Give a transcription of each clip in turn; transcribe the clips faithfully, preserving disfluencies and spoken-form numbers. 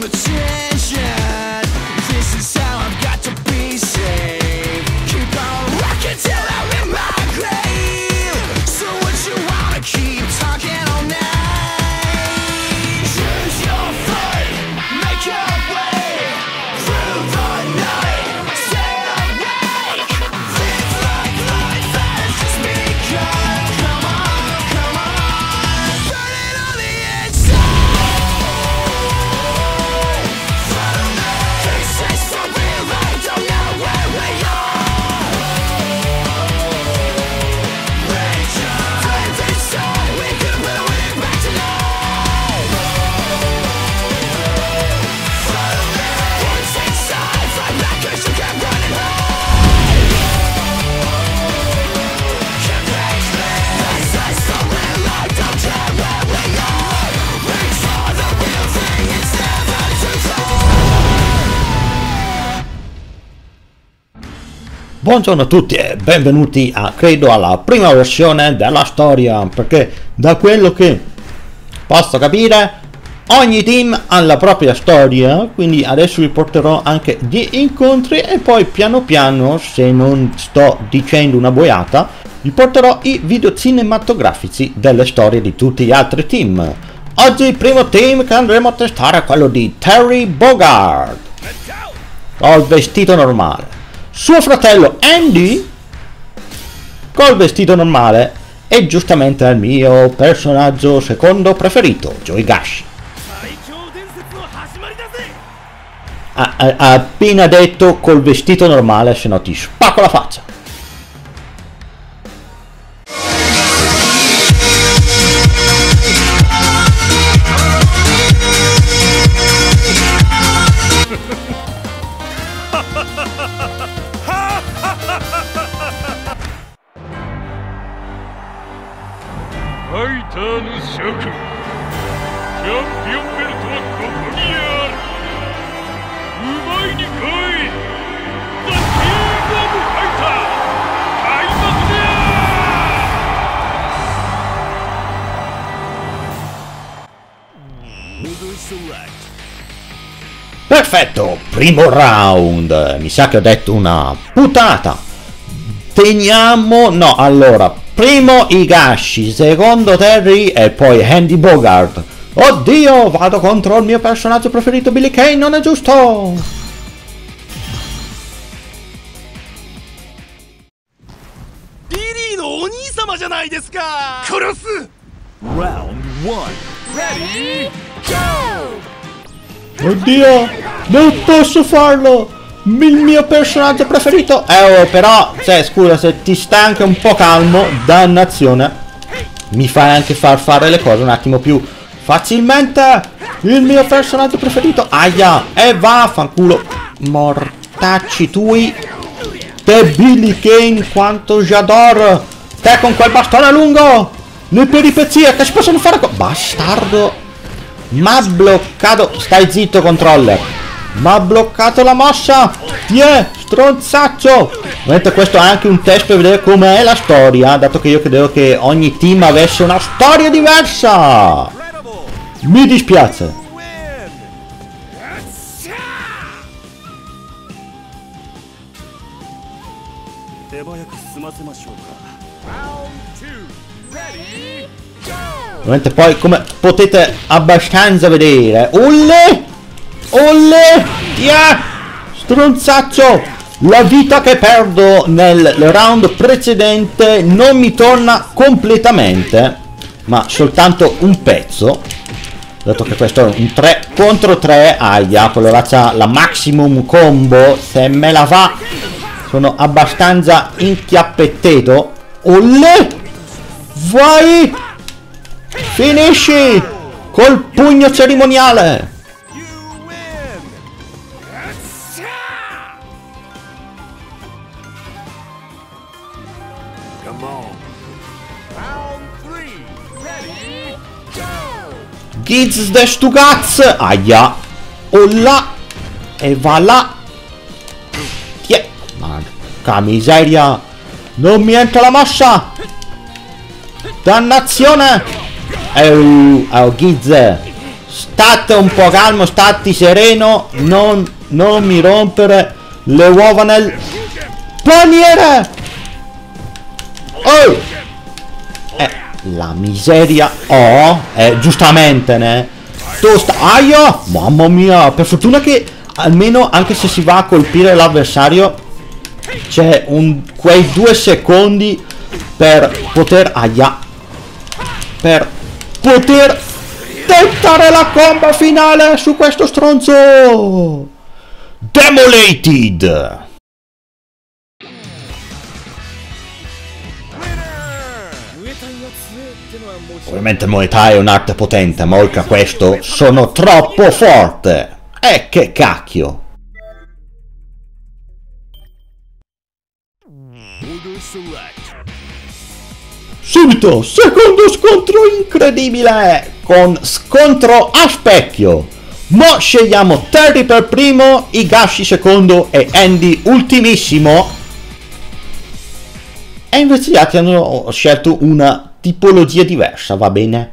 Buongiorno a tutti e benvenuti a, credo, alla prima versione della storia, perché da quello che posso capire ogni team ha la propria storia, quindi adesso vi porterò anche gli incontri e poi piano piano, se non sto dicendo una boiata, vi porterò i video cinematografici delle storie di tutti gli altri team. Oggi il primo team che andremo a testare è quello di Terry Bogard. Ho il vestito normale. Suo fratello Andy col vestito normale e giustamente il mio personaggio secondo preferito, Joigashi. Ha, ha, ha appena detto col vestito normale, se no ti spacco la faccia. Perfetto, primo round. Mi sa che ho detto una putata. Teniamo, no, allora, primo Higashi, secondo Terry e poi Andy Bogard. Oddio, vado contro il mio personaggio preferito Billy Kane, non è giusto. Round one. Ready, go! Oddio, non posso farlo. Il mio personaggio preferito. Eh oh, però, cioè, scusa, se ti stai anche un po' calmo, dannazione, mi fai anche far fare le cose un attimo più facilmente. Il mio personaggio preferito. Aia, e va, fanculo. Mortacci tui. Te Billy Kane, quanto j'adore. Te con quel bastone lungo. Le peripezie che si possono fare con... Bastardo. M'ha bloccato. Stai zitto, controller. M'ha bloccato la mossa. Tiè, stronzaccio. Ovviamente questo è anche un test per vedere com'è la storia, dato che io credevo che ogni team avesse una storia diversa. Mi dispiace. Ovviamente poi, come potete abbastanza vedere, Olle! Olle! Yeah! Stronzaccio! La vita che perdo nel round precedente non mi torna completamente, ma soltanto un pezzo, dato che questo è un tre contro tre. Aia, quello c'ha la maximum combo, se me la va sono abbastanza inchiappetteto. Olle! Vai! Finisci col pugno cerimoniale. Giz de Stugaz. Aia. Olla. E va là. Tiè. Porca miseria. Non mi entra la mossa. Dannazione. Oh, oh, Giz. State un po' calmo, stati sereno, non, non mi rompere le uova nel paniere. Oh! Eh, la miseria. Oh, eh, giustamente, ne? Tu sta... Aia! Mamma mia, per fortuna che almeno, anche se si va a colpire l'avversario, c'è un quei due secondi per poter... Aia! Per poter tentare la combo finale su questo stronzo! Demolated! Ovviamente il Muay Thai è un'arte potente, ma oltre a questo sono troppo forte! E che cacchio! Subito, secondo scontro incredibile, con scontro a specchio. Mo scegliamo Terry per primo, Higashi secondo e Andy ultimissimo. E invece gli altri hanno scelto una tipologia diversa, va bene?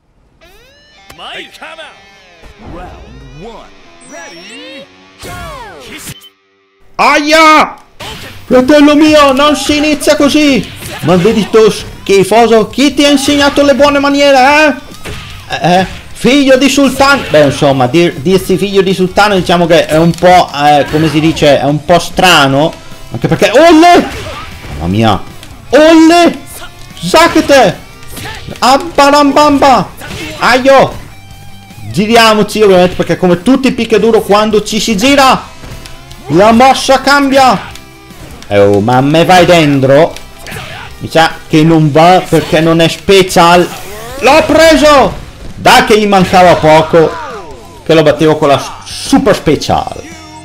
Aia! Fratello mio, non si inizia così! Maledetto schifoso, chi ti ha insegnato le buone maniere, eh? Eh, figlio di sultano. Beh, insomma, dir, dirsi figlio di sultano diciamo che è un po', eh, come si dice, è un po' strano. Anche perché, olle! Mamma mia! Olle! Zacchete! Abbarambamba! Aio! Giriamoci ovviamente perché come tutti i picchiaduro quando ci si gira la mossa cambia. Oh, ma me vai dentro? Mi sa che non va perché non è special. L'ho preso! Dai che gli mancava poco che lo battevo con la super special.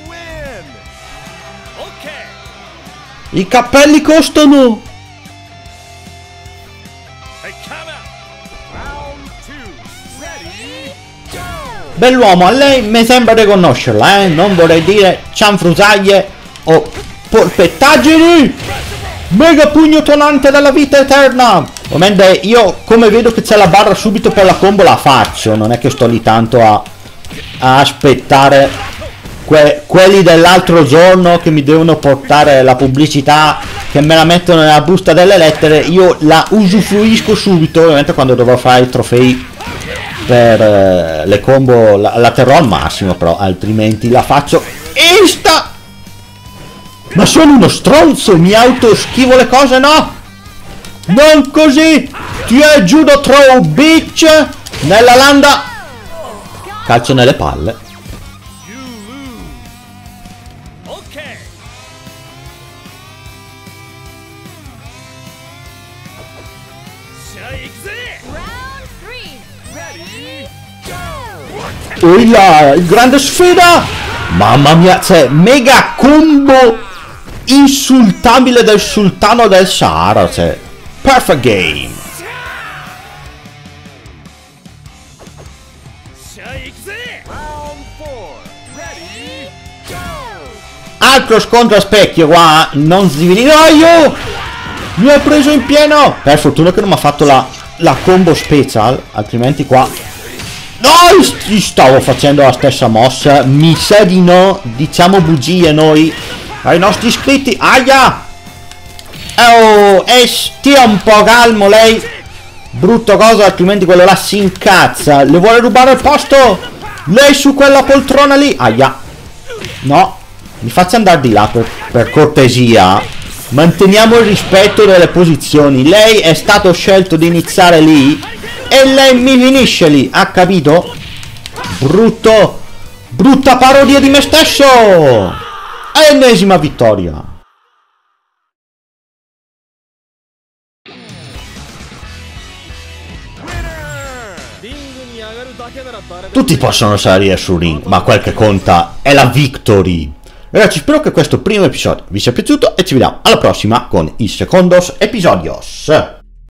I cappelli costano. Bell'uomo, a lei mi sembra di conoscerla, eh? Non vorrei dire cianfrusaglie o polpettaggini! Mega pugno tonante della vita eterna! Ovviamente io come vedo che c'è la barra subito per la combo la faccio, non è che sto lì tanto a, a aspettare que quelli dell'altro giorno che mi devono portare la pubblicità, che me la mettono nella busta delle lettere, io la usufruisco subito, ovviamente quando dovrò fare i trofei per eh, le combo la, la terrò al massimo, però altrimenti la faccio insta. Ma sono uno stronzo, mi autoschivo le cose, no? Non così! Ti è judo throw bitch nella landa. Calcio nelle palle. Oh là, il grande sfida! Mamma mia, c'è mega combo insultabile del sultano del Sahara, c'è perfect game. Altro scontro a specchio qua, non si vede. Io mi ha preso in pieno. Per fortuna che non mi ha fatto la, la combo special, altrimenti qua no, stavo facendo la stessa mossa. Mi sa di no, diciamo bugie noi ai nostri iscritti. Aia! Oh, e stia un po' calmo lei, brutto cosa, altrimenti quello là si incazza. Le vuole rubare il posto lei su quella poltrona lì. Aia! No, mi faccia andare di là per, per cortesia. Manteniamo il rispetto delle posizioni. Lei è stato scelto di iniziare lì e lei mi finisce lì, ha capito? Brutto, brutta parodia di me stesso. Ennesima vittoria. Tutti possono salire sul ring, ma quel che conta è la victory. Ragazzi, spero che questo primo episodio vi sia piaciuto e ci vediamo alla prossima con i secondos episodios.